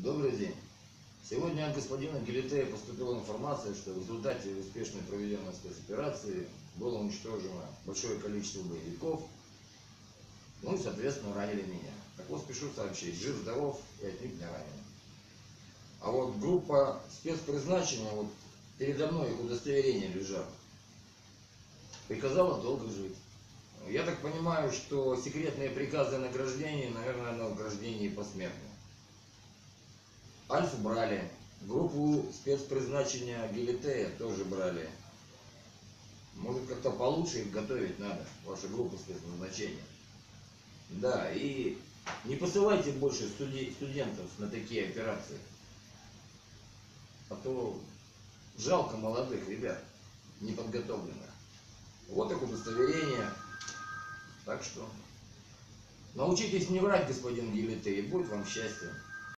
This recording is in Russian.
Добрый день. Сегодня от господина Гелитея поступила информация, что в результате успешно проведенной спецоперации было уничтожено большое количество боевиков, ну и, соответственно, ранили меня. Так вот, спешу сообщить, жив-здоров и отнюдь не ранен. А вот группа спецпризначения, вот передо мной их удостоверения лежат, приказала долго жить. Я так понимаю, что секретные приказы о награждении, наверное, на награждении посмертно. Альфу брали, группу спецпризначения Гелитея тоже брали. Может, как-то получше их готовить надо, ваша группа спецназначения. Да, и не посылайте больше студентов на такие операции. А то жалко молодых ребят, неподготовленных. Вот их удостоверение. Так что научитесь не врать, господин Гелитей, и будет вам счастье.